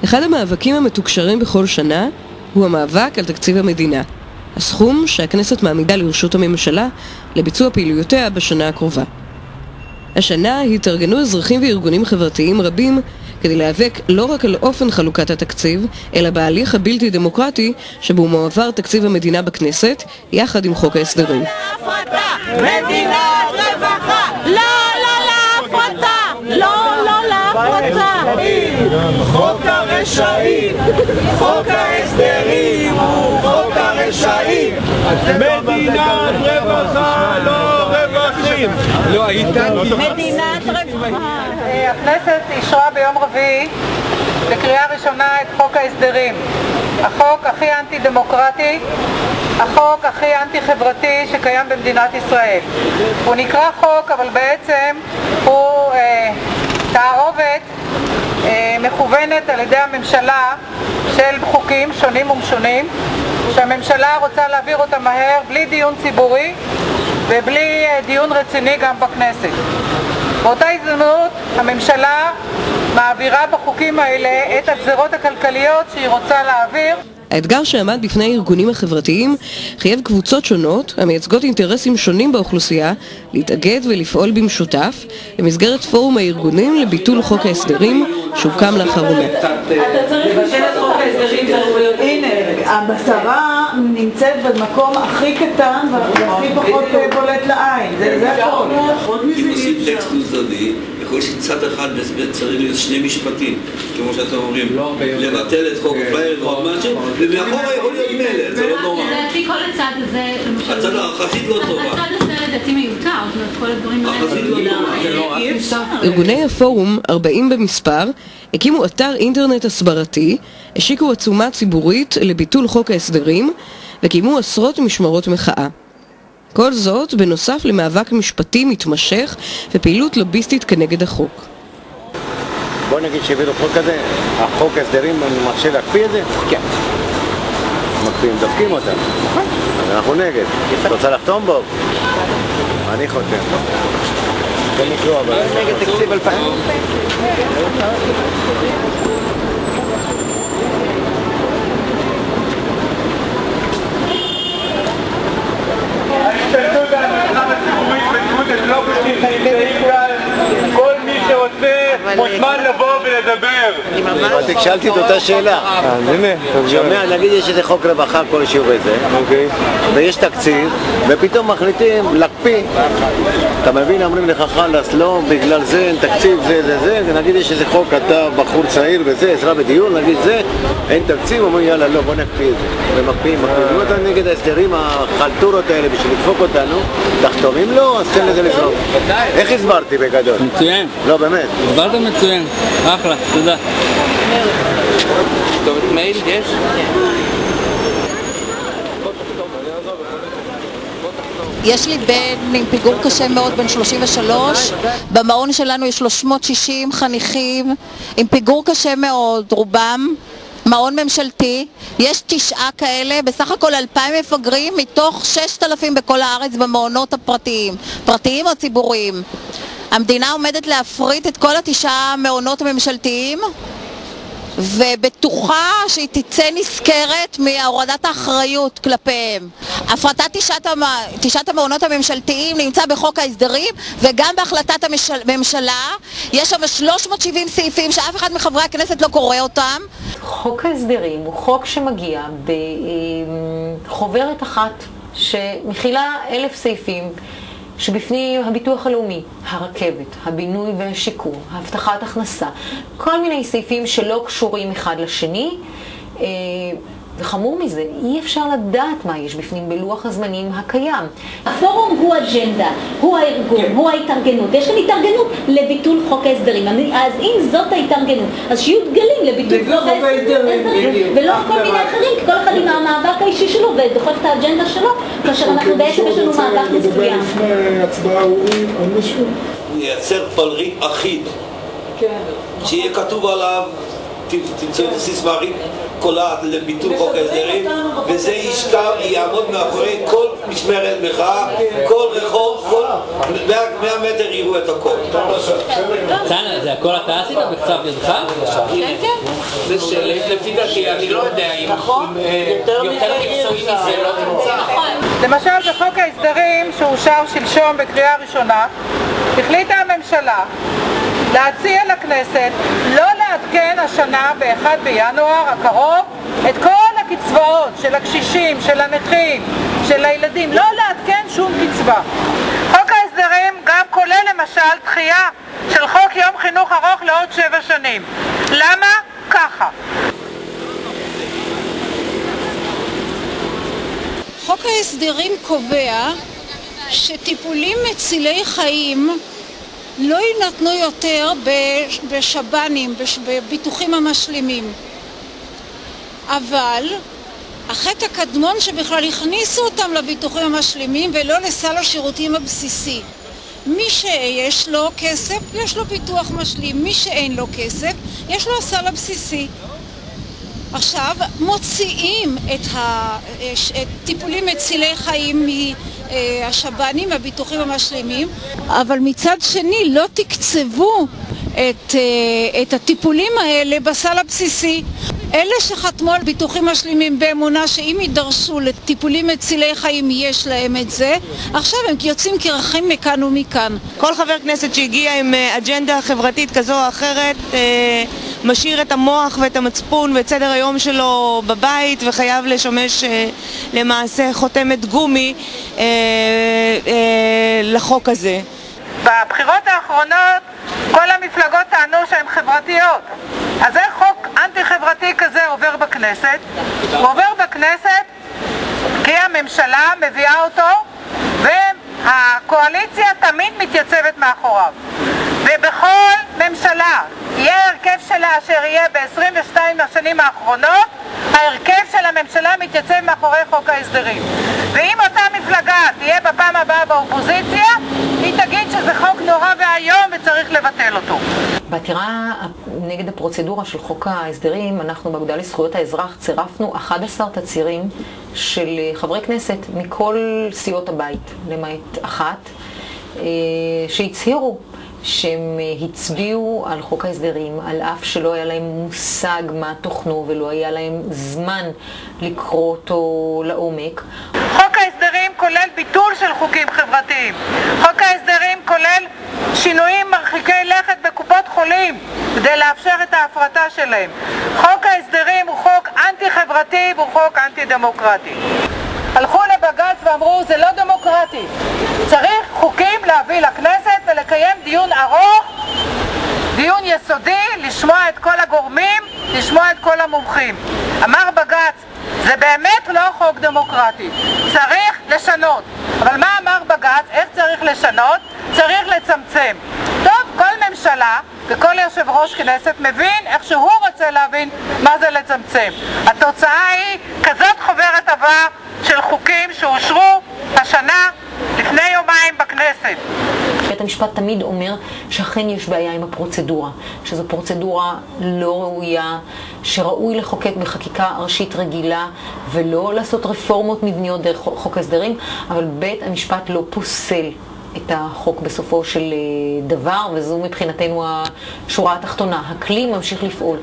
אחד המאבקים המתוקשרים בכל שנה הוא המאבק על תקציב המדינה, הסכום שהכנסת מעמידה לרשות הממשלה לביצוע פעילויותיה בשנה הקרובה. השנה התארגנו אזרחים וארגונים חברתיים רבים כדי להיאבק לא רק על אופן חלוקת התקציב, אלא בהליך הבלתי דמוקרטי שבו מועבר תקציב המדינה בכנסת יחד עם חוק ההסדרים. מדינת רווחה! לא להפרטה! לא להפרטה! חוק הרשעים! חוק ההסדרים הוא חוק הרשעים! מדינת רווחה, לא רווחים! לא היית? מדינת רווחה! הכנסת אישרה ביום רביעי בקריאה ראשונה את חוק ההסדרים. החוק הכי אנטי-דמוקרטי, החוק הכי אנטי-חברתי שקיים במדינת ישראל. הוא נקרא חוק, אבל בעצם הוא תערובת מכוונת על ידי הממשלה של חוקים שונים ומשונים, שהממשלה רוצה להעביר אותם מהר, בלי דיון ציבורי ובלי דיון רציני גם בכנסת. באותה הזדמנות הממשלה מעבירה בחוקים האלה את הגזרות הכלכליות שהיא רוצה להעביר. האתגר שעמד בפני הארגונים החברתיים חייב קבוצות שונות המייצגות אינטרסים שונים באוכלוסייה להתאגד ולפעול במשותף במסגרת פורום הארגונים לביטול חוק ההסדרים שהוקם לאחרונה. אתה צריך לבטל את חוק ההסדרים, הנה, הבשרה נמצאת במקום הכי קטן והכי פחות בולט לעין. זה הכל. אם עושים טקסט מוזני, יכול שצד אחד צריך להיות שני משפטים, כמו שאתם אומרים, לבטל את חוק הפליירים או משהו, ומאחורה יכול להיות מלך, זה לא נורא. לדעתי כל הצד הזה, הצד החזית לא טובה. הצד הזה לדעתי מיותר, זאת אומרת כל הדברים האלה. החזית לא טובה. ארגוני הפורום, 40 במספר, הקימו אתר אינטרנט הסברתי, השיקו עצומה ציבורית לביטול חוק ההסדרים, וקיימו עשרות משמרות מחאה. כל זאת בנוסף למאבק משפטי מתמשך ופעילות לוביסטית כנגד החוק. בוא נגיד שהביאו חוק כזה, החוק ההסדרים מרשה להקפיא את זה? כן. מקפיאים, דופקים אותם. אז אנחנו נגד. אתה רוצה לחתום בו? אני חותם. זה נקרוא, אבל... נגד תקציב 2000. כל מי שרוצה מוזמן לבוא ולדבר. אבל תקשלתי את אותה שאלה. שומע, נגיד יש איזה חוק רווחה כלשהו וזה, ויש תקציב, ופתאום מחליטים להקפיא. אתה מבין, אומרים לך חלאס, לא, בגלל זה אין תקציב, זה, נגיד יש איזה חוק, אתה בחור צעיר וזה, עזרה בדיון, נגיד זה, אין תקציב, אומרים יאללה, לא, בוא נקפיא את זה. ומקפיאים. אם אתה נגד ההסדרים, החלטורות האלה בשביל לדפוק אותנו, תחתום. אם לא, אז תן לזה לזרום. איך הסברתי בגדול? מצוין. לא, באמת. הסברת מצוין. אחלה, תודה. טוב, מייל יש? יש לי בן עם פיגור קשה מאוד, בן 33. במעון שלנו יש 360 חניכים עם פיגור קשה מאוד, רובם. מעון ממשלתי, יש 9 כאלה, בסך הכל 2,000 מפגרים מתוך 6,000 בכל הארץ במעונות הפרטיים, פרטיים או ציבוריים. המדינה עומדת להפריט את כל 9 מעונות הממשלתיים ובטוחה שהיא תצא נזכרת מהורדת האחריות כלפיהם. הפרטת 9 המעונות הממשלתיים נמצא בחוק ההסדרים וגם בהחלטת הממשלה. יש שם 370 סעיפים שאף אחד מחברי הכנסת לא קורא אותם. חוק ההסדרים הוא חוק שמגיע בחוברת אחת שמכילה 1,000 סעיפים שבפנים הביטוח הלאומי, הרכבת, הבינוי והשיקום, הבטחת הכנסה, כל מיני סעיפים שלא קשורים אחד לשני, וחמור מזה, אי אפשר לדעת מה יש בפנים בלוח הזמנים הקיים. הפורום הוא אג'נדה, הוא הארגון, הוא ההתארגנות. יש כאן התארגנות לביטול חוק ההסדרים. אז אם זאת ההתארגנות, אז שיהיו דגלים לביטול חוק ההסדרים, ולא כל מיני אחרים, כי כל אחד עם המאבק האישי שלו ודוחף את האג'נדה שלו, כאשר אנחנו בעצם יש לנו מאבק מסוים. לפני הצבעה הוא מישהו? נייצר פלריט אחיד, שיהיה כתוב עליו, תמצאו את הסיסמרית, קולעת לביטול חוק ההסדרים, וזה יעמוד מאחורי כל משמרת מחאה, כל רחוב, כל 100 מטר יראו את הכל. זה הכל אתה עשית בכתב ידך? כן, כן. זה שלפי דעתי, אני לא יודע אם יותר מקצועי מזה לא נמצא. למשל בחוק ההסדרים שאושר שלשום בקריאה ראשונה, החליטה הממשלה להציע לכנסת לא לעדכן השנה ב-1 בינואר הקרוב את כל הקצבאות של הקשישים, של הנכים, של הילדים, לא לעדכן שום קצבה. חוק ההסדרים גם כולל למשל דחייה של חוק יום חינוך ארוך לעוד 7 שנים. למה? ככה. חוק ההסדרים קובע שטיפולים מצילי חיים לא יינתנו יותר בשב"נים, בביטוחים המשלימים. אבל החטא הקדמון שבכלל הכניסו אותם לביטוחים המשלימים ולא לסל השירותים הבסיסי. מי שיש לו כסף, יש לו ביטוח משלים, מי שאין לו כסף, יש לו הסל הבסיסי. עכשיו מוציאים את טיפולים מצילי חיים מהשב"נים, מהביטוחים המשלימים, אבל מצד שני לא תקצבו את הטיפולים האלה בסל הבסיסי. אלה שחתמו על ביטוחים משלימים באמונה שאם יידרשו לטיפולים מצילי חיים יש להם את זה, עכשיו הם יוצאים קרחים מכאן ומכאן. כל חבר כנסת שהגיע עם אג'נדה חברתית כזו או אחרת משאיר את המוח ואת המצפון ואת סדר היום שלו בבית וחייב לשמש למעשה חותמת גומי לחוק הזה. בבחירות האחרונות כל המפלגות טענו שהן חברתיות. אז איך חוק אנטי-חברתי כזה עובר בכנסת? הוא עובר בכנסת כי הממשלה מביאה אותו והקואליציה תמיד מתייצבת מאחוריו. ובכל ממשלה יהיה הרכב שלה אשר יהיה ב-22 השנים האחרונות, ההרכב של הממשלה מתייצב מאחורי חוק ההסדרים. ואם אותה מפלגה תהיה בפעם הבאה באופוזיציה, היא תגיד שזה חוק נורא והיום וצריך לבטל אותו. בעתירה נגד הפרוצדורה של חוק ההסדרים, אנחנו באגודה לזכויות האזרח צירפנו 11 תצהירים של חברי כנסת מכל סיעות הבית, למעט אחת, שהצהירו שהם הצביעו על חוק ההסדרים, על אף שלא היה להם מושג מה תוכנו ולא היה להם זמן לקרוא אותו לעומק. חוק ההסדרים כולל ביטול של חוקים חברתיים. חוק ההסדרים כולל שינויים מרחיקי לכת בקופות חולים כדי לאפשר את ההפרטה שלהם. חוק ההסדרים הוא חוק אנטי-חברתי והוא חוק אנטי-דמוקרטי. הלכו לבג"ץ ואמרו זה לא דמוקרטי, צריך חוקים להביא לכנסת ולקיים דיון ארוך, דיון יסודי, לשמוע את כל הגורמים, לשמוע את כל המומחים. אמר בג"ץ, זה באמת לא חוק דמוקרטי, צריך לשנות. אבל מה אמר בג"ץ? איך צריך לשנות? צריך לצמצם. טוב, כל ממשלה וכל יושב ראש כנסת מבין איך שהוא רוצה להבין מה זה לצמצם. התוצאה היא כזאת חוברת עבה של חוקים שאושרו השנה לפני יומיים בכנסת. בית המשפט תמיד אומר שאכן יש בעיה עם הפרוצדורה, שזו פרוצדורה לא ראויה, שראוי לחוקק בחקיקה ראשית רגילה ולא לעשות רפורמות מבניות דרך חוק הסדרים, אבל בית המשפט לא פוסל את החוק בסופו של דבר, וזו מבחינתנו השורה התחתונה. הכלי ממשיך לפעול.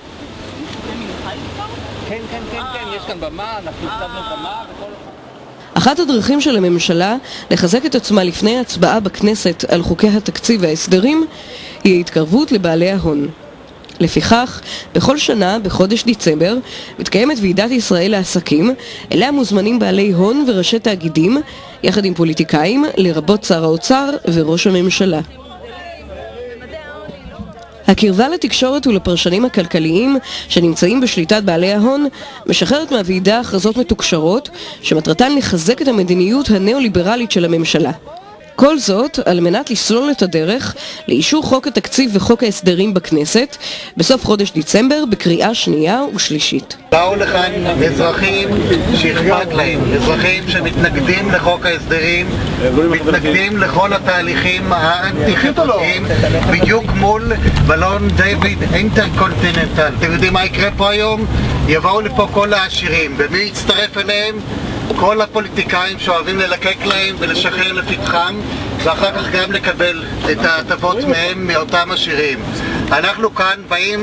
כן, יש כאן במה, אנחנו הצבנו במה וכל... אחת הדרכים של הממשלה לחזק את עצמה לפני הצבעה בכנסת על חוקי התקציב וההסדרים היא ההתקרבות לבעלי ההון. לפיכך, בכל שנה, בחודש דצמבר, מתקיימת ועידת ישראל לעסקים, אליה מוזמנים בעלי הון וראשי תאגידים, יחד עם פוליטיקאים, לרבות שר האוצר וראש הממשלה. הקרבה לתקשורת ולפרשנים הכלכליים שנמצאים בשליטת בעלי ההון משחררת מהוועידה הכרזות מתוקשרות שמטרתן לחזק את המדיניות הנאו-ליברלית של הממשלה. כל זאת על מנת לסלול את הדרך לאישור חוק התקציב וחוק ההסדרים בכנסת בסוף חודש דצמבר בקריאה שנייה ושלישית. באו לכאן אזרחים שאכפת להם, אזרחים שמתנגדים לחוק ההסדרים, מתנגדים לכל התהליכים האנטי-חברתיים, בדיוק מול בלון דיוויד אינטרקונטיננטל. אתם יודעים מה יקרה פה היום? יבואו לפה כל העשירים, ומי יצטרף אליהם? כל הפוליטיקאים שאוהבים ללקק להם ולשחרר לפתחם, ואחר כך גם לקבל את ההטבות מהם מאותם עשירים. אנחנו כאן באים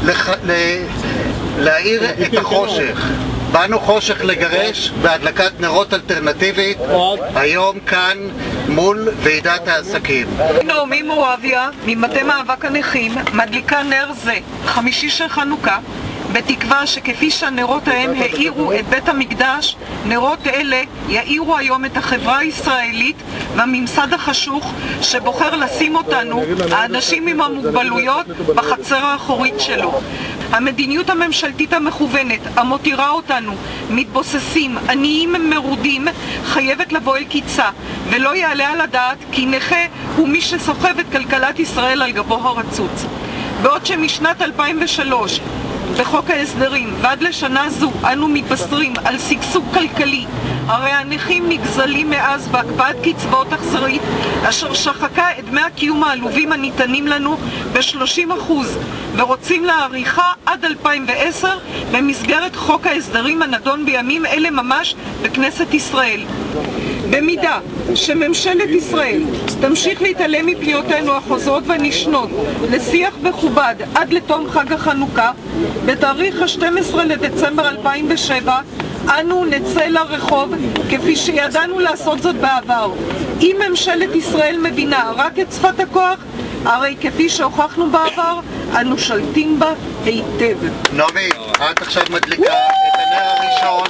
להאיר את החושך. באנו חושך לגרש בהדלקת נרות אלטרנטיבית, היום כאן מול ועידת העסקים. נעמי מורביה, ממטה מאבק הנכים, מדליקה נר זה, חמישי של חנוכה, בתקווה שכפי שהנרות ההם האירו את בית המקדש, נרות אלה יאירו היום את החברה הישראלית והממסד החשוך שבוחר לשים אותנו, האנשים עם המוגבלויות, בחצר האחורית שלו. המדיניות הממשלתית המכוונת, המותירה אותנו מתבוססים, עניים מרודים, חייבת לבוא אל קיצה, ולא יעלה על הדעת כי נכה הוא מי שסוחב את כלכלת ישראל על גבו הרצוץ. בעוד שמשנת 2003 בחוק ההסדרים ועד לשנה זו אנו מתבשרים על שגשוג כלכלי, הרי הנכים נגזלים מאז בהקפאת קצבאות אכזרית אשר שחקה את דמי הקיום העלובים הניתנים לנו ב-30% ורוצים להאריכה עד 2010 במסגרת חוק ההסדרים הנדון בימים אלה ממש בכנסת ישראל. במידה שממשלת ישראל תמשיך להתעלם מפניותינו החוזרות ונשנות לשיח מכובד עד לתום חג החנוכה, בתאריך ה-12 לדצמבר 2007 אנו נצא לרחוב כפי שידענו לעשות זאת בעבר. אם ממשלת ישראל מבינה רק את שפת הכוח, הרי כפי שהוכחנו בעבר, אנו שולטים בה היטב. נעמי, את עכשיו מדליקה את הנר הראשון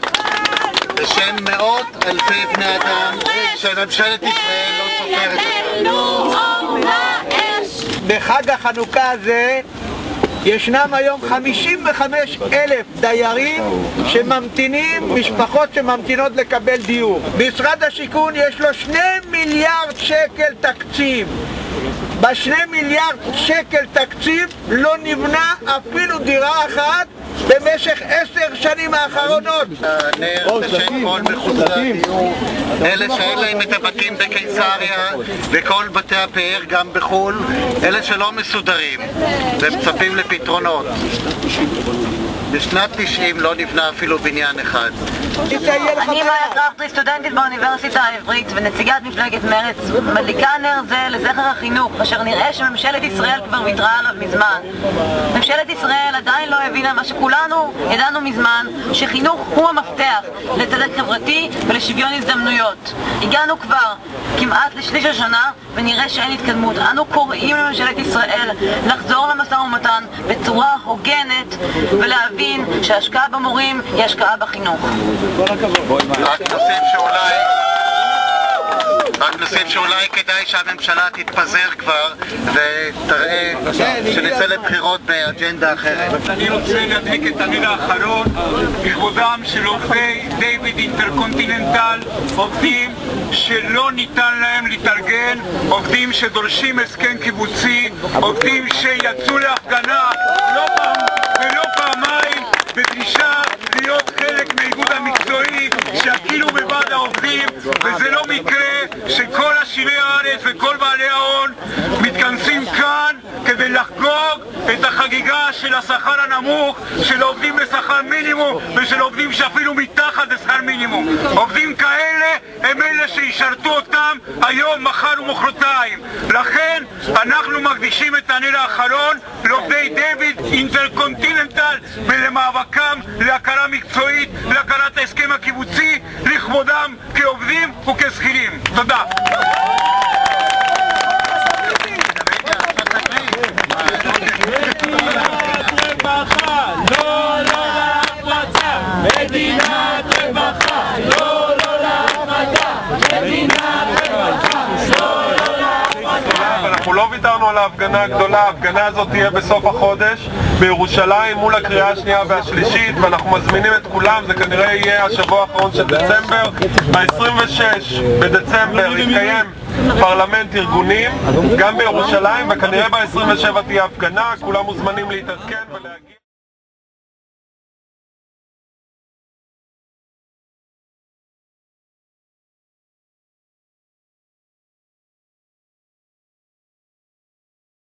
בשם מאות אלפי בני אדם שממשלת ישראל לא סופרת אותם. בחג החנוכה הזה ישנם היום 55,000 דיירים שממתינים, משפחות שממתינות לקבל דיור. משרד השיכון יש לו 2 מיליארד שקל תקציב. ב2 מיליארד שקל תקציב לא נבנה אפילו דירה אחת במשך 10 שנים האחרונות. הנר בשם כל מחוסרי הדיור, אלה שאין להם את הבתים בקיסריה וכל בתי הפאר גם בחול, אלה שלא מסודרים ומצפים לפתרונות. בשנת 90 לא נבנה אפילו בניין אחד. אני מאיה טרכטרי, סטודנטית באוניברסיטה העברית ונציגת מפלגת מרצ, מדליקה נר זה לזכר החינוך, אשר נראה שממשלת ישראל כבר ויתרה עליו מזמן. ממשלת ישראל עדיין לא הבינה מה שכולנו ידענו מזמן, שחינוך הוא המפתח לצדק חברתי ולשוויון הזדמנויות. הגענו כבר כמעט לשליש השנה ונראה שאין התקדמות. אנו קוראים לממשלת ישראל לחזור למשא ומתן בצורה הוגנת ולהבין שההשקעה במורים היא השקעה בחינוך. רק נוסיף שאולי כדאי שהממשלה תתפזר כבר ותראה שנצא לבחירות באג'נדה אחרת. אני רוצה להדליק את הנר האחרון לכבודם של עובדי דיוויד אינטרקונטיננטל, עובדים שלא ניתן להם להתארגן, עובדים שדורשים הסכם קיבוצי, עובדים שיצאו להפגנה לא פעם ולא פעמיים בדרישה להיות חלק מהאיגוד המקצועי שיכירו בוועד העובדים, וזה לא מקרה שכל עשירי הארץ וכל בעלי ההון מתכנסים כאן כדי לחגוג את החגיגה של השכר הנמוך, של עובדים בשכר מינימום ושל עובדים שאפילו מתחת לשכר מינימום. עובדים כאלה הם אלה שישרתו אותם היום, מחר ומחרתיים. לכן אנחנו מקדישים את הנר האחרון לעובדי דיוויד אינטרקונטיננטל ולמאבקם להכרה מקצועית, להכרת ההסכם הקיבוצי, לכבודם כעובדים וכשכירים. תודה. מדינת רווחה, לא להפרטה. מדינת רווחה, לא להפרטה. אנחנו לא ויתרנו על ההפגנה הגדולה, ההפגנה הזאת תהיה בסוף החודש בירושלים מול הקריאה השנייה והשלישית, ואנחנו מזמינים את כולם, זה כנראה יהיה השבוע האחרון של דצמבר. ב-26 בדצמבר יתקיים פרלמנט ארגונים גם בירושלים, וכנראה ב-27 תהיה הפגנה, כולם מוזמנים להתעדכן ולהגיע.